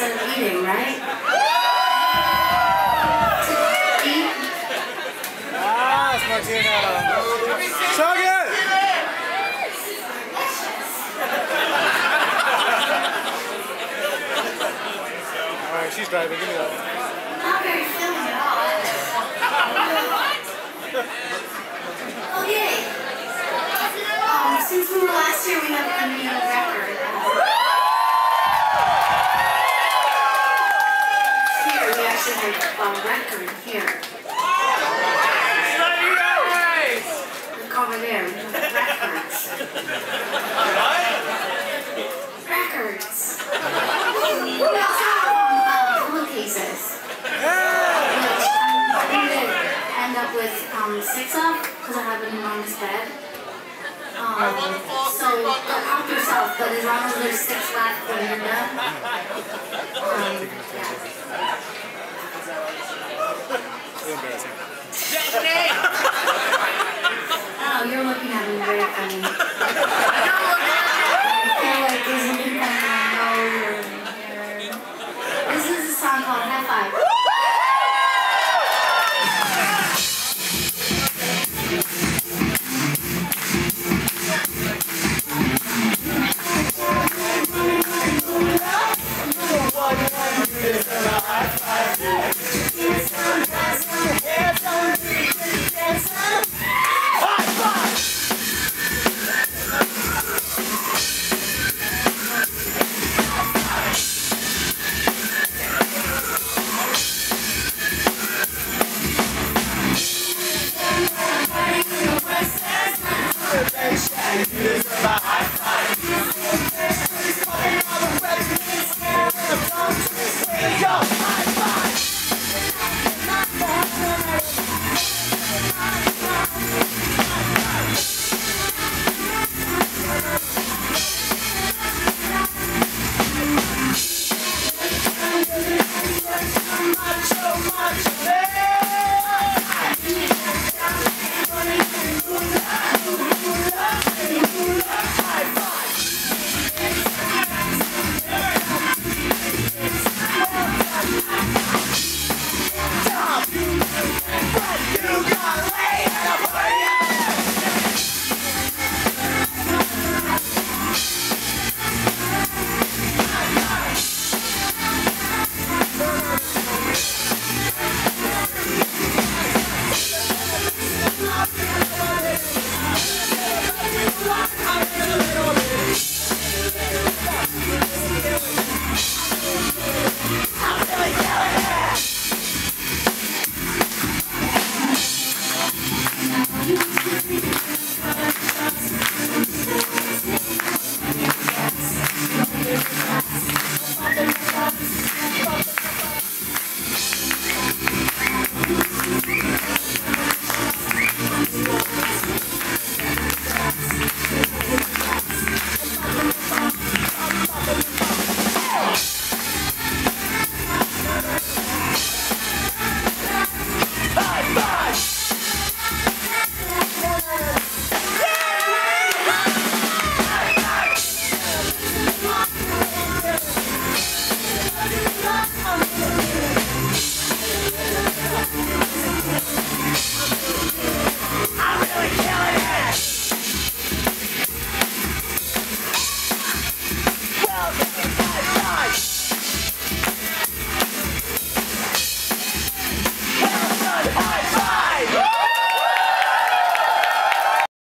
instead of eating, right? Eat. Yes, Martina. So good! Alright, she's driving. Give me that. Not very filling at all. Okay. Since we were last year, we have a new record. Here, we actually have a record here. Look over there, we have records. Records. We also have pillowcases. Which I'm going to end up with 6 of, because I have an enormous bed. So help yourself, but as long as there's 6 left when you're done, yeah. Oh, you're looking at me very funny.